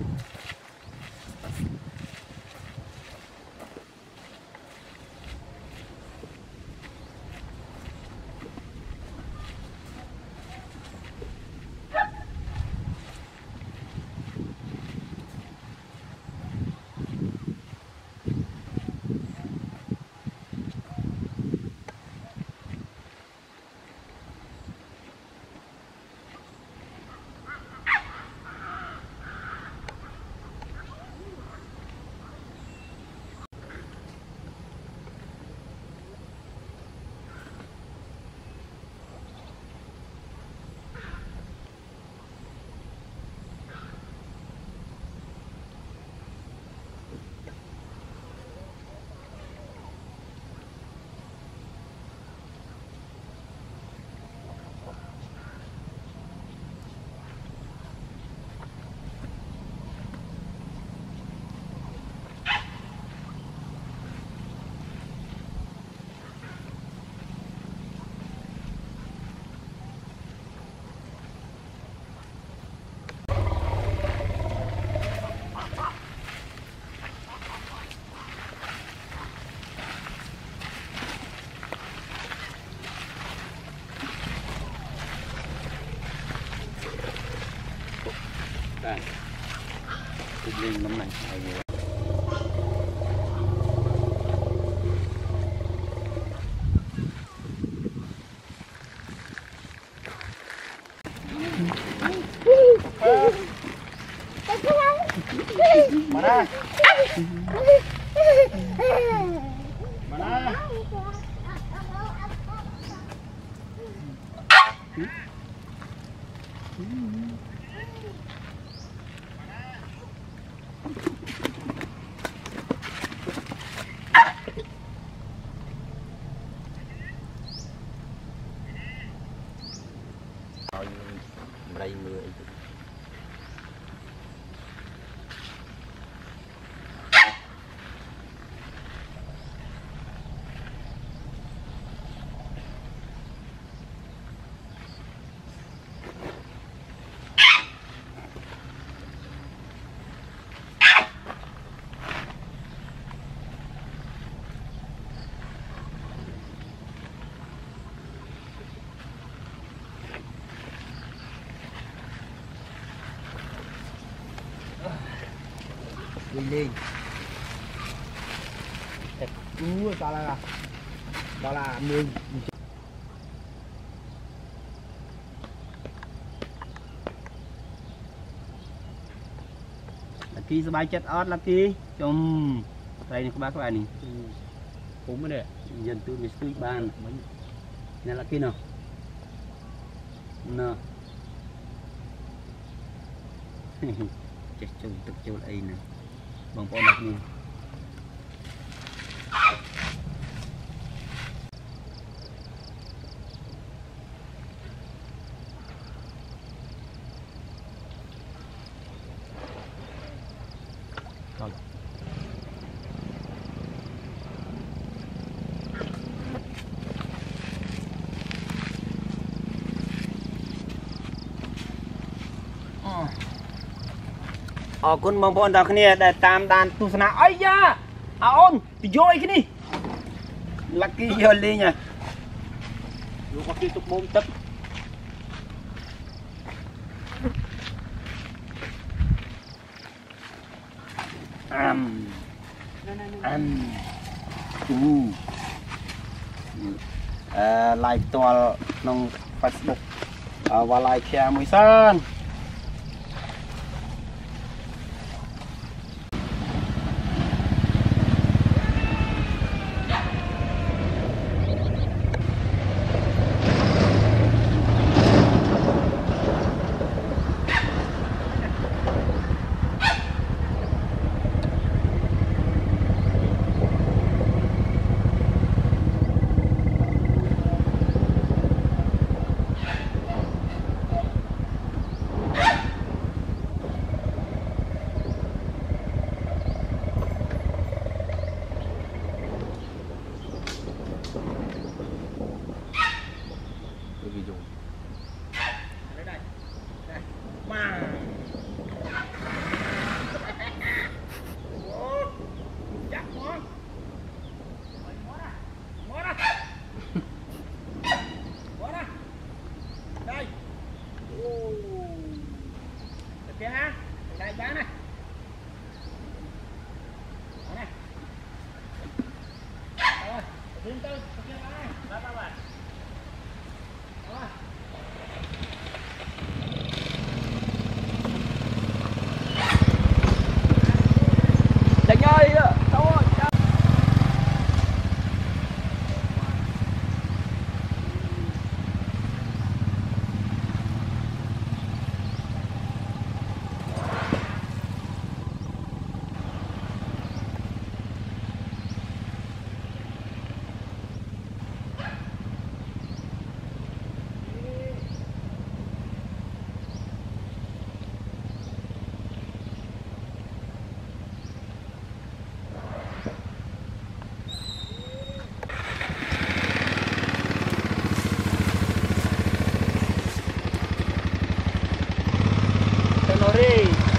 lên nấm này mana mana đây mưa lên đó là mương Lucky sơ bay chết ót Lucky trong đây này các bạn này cũng đấy dân tôi mới suy ban này Lucky nào nè chết chung thực chung ấy nè bằng con đặc biệt con mong con đặc này để tam đàn tu sna ấy da ôn thì vui cái đi Lucky giờ đi nha lúc có khi tục bom tấp like to nông Facebook và like share mùi sơn kia ha đây bán này này rồi đứng tư kia bán này ba bạn đánh ơi đâu rồi Tenori